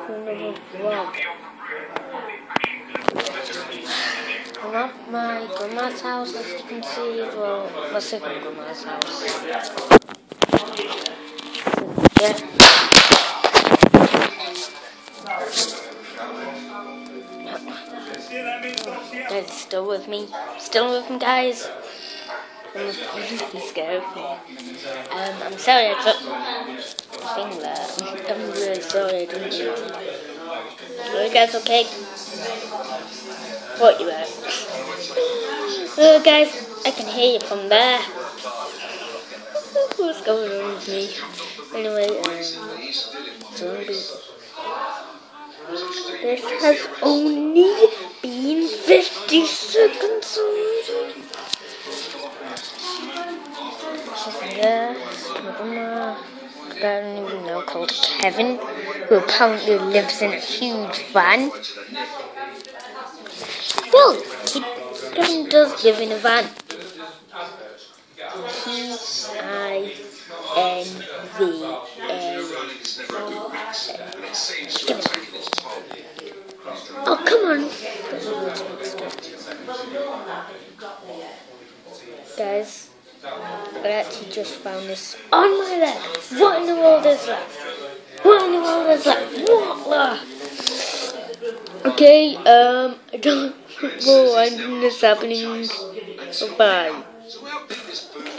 to another vlog. I'm at my grandma's house, as you can see. Well, my second grandma's house. Yeah. Guys, still with me? Still with me, guys? I'm scared of me. I'm sorry I dropped the thing there. I'm really sorry I didn't do it. Are you guys okay? Thought you were. Oh, guys, I can hear you from there. What's going on with me? Anyway, zombie. This has only been 50 seconds already. Yeah, my grandma, I don't even know, called Kevin, who apparently lives in a huge van. Well, Kevin does live in a van. T-I-N-V-A-E. Oh, come on. Guys, I actually just found this on my leg. What in the world is that? What in the world is that? What? Okay, I don't know why this is happening. Bye.